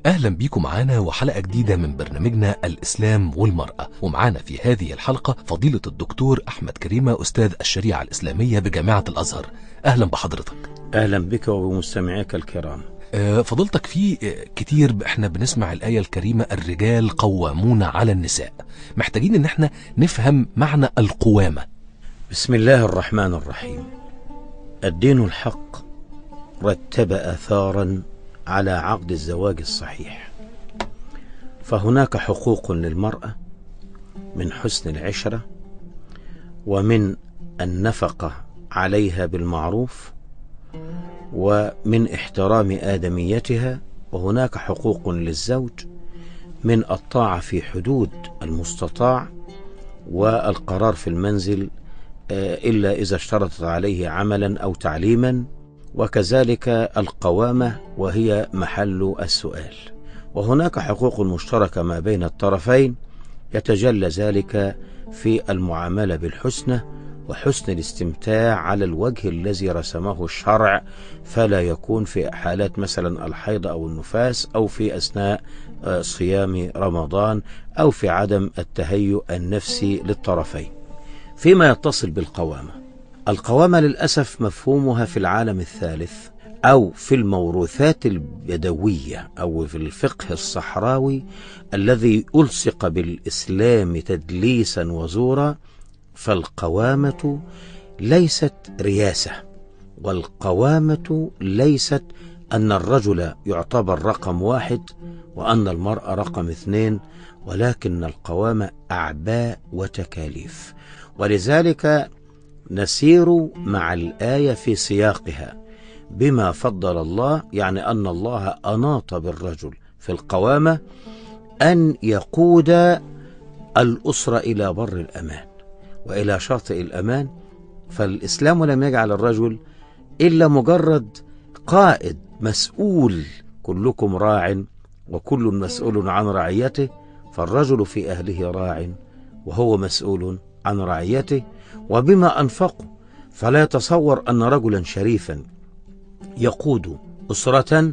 أهلا بيكم معانا وحلقة جديدة من برنامجنا الإسلام والمرأة. ومعانا في هذه الحلقة فضيلة الدكتور أحمد كريمة، أستاذ الشريعة الإسلامية بجامعة الأزهر. أهلا بحضرتك. أهلا بك وبمستمعيك الكرام. فضلتك في كتير احنا بنسمع الآية الكريمة الرجال قوامون على النساء. محتاجين ان احنا نفهم معنى القوامة. بسم الله الرحمن الرحيم. الدين الحق رتب آثارا على عقد الزواج الصحيح، فهناك حقوق للمرأة من حسن العشرة ومن النفقة عليها بالمعروف ومن احترام آدميتها، وهناك حقوق للزوج من الطاعة في حدود المستطاع والقرار في المنزل إلا إذا اشترطت عليه عملا أو تعليما، وكذلك القوامة وهي محل السؤال. وهناك حقوق مشتركة ما بين الطرفين يتجلى ذلك في المعاملة بالحسنى وحسن الاستمتاع على الوجه الذي رسمه الشرع، فلا يكون في حالات مثلا الحيض أو النفاس أو في أثناء صيام رمضان أو في عدم التهيؤ النفسي للطرفين. فيما يتصل بالقوامة، القوامة للأسف مفهومها في العالم الثالث أو في الموروثات البدوية أو في الفقه الصحراوي الذي ألصق بالإسلام تدليسا وزورا، فالقوامة ليست رياسة، والقوامة ليست أن الرجل يعتبر رقم 1 وأن المرأة رقم 2، ولكن القوامة أعباء وتكاليف. ولذلك نسير مع الآية في سياقها بما فضل الله، يعني أن الله أناط بالرجل في القوامة أن يقود الأسرة إلى بر الأمان وإلى شاطئ الأمان. فالإسلام لم يجعل الرجل إلا مجرد قائد مسؤول، كلكم راع وكل مسؤول عن رعيته، فالرجل في أهله راع وهو مسؤول عن رعيته وبما أنفقوا. فلا يتصور أن رجلا شريفا يقود أسرة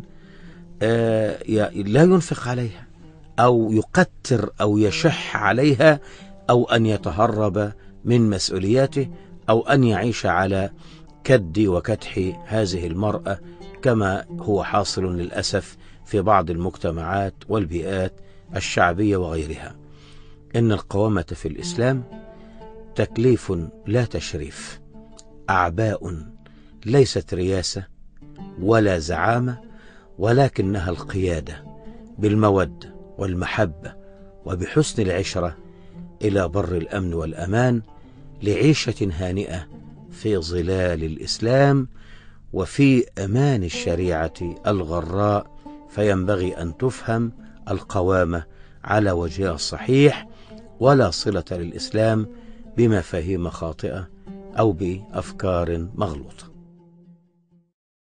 لا ينفق عليها أو يقتر أو يشح عليها أو أن يتهرب من مسؤولياته أو أن يعيش على كد وكدح هذه المرأة كما هو حاصل للأسف في بعض المجتمعات والبيئات الشعبية وغيرها. إن القوامة في الإسلام تكليف لا تشريف، أعباء ليست رياسة ولا زعامة، ولكنها القيادة بالمودة والمحبة وبحسن العشرة إلى بر الأمن والأمان لعيشة هانئة في ظلال الإسلام وفي أمان الشريعة الغراء. فينبغي أن تفهم القوامة على وجهها الصحيح، ولا صلة للإسلام بمفاهيم خاطئة أو بأفكار مغلوطة.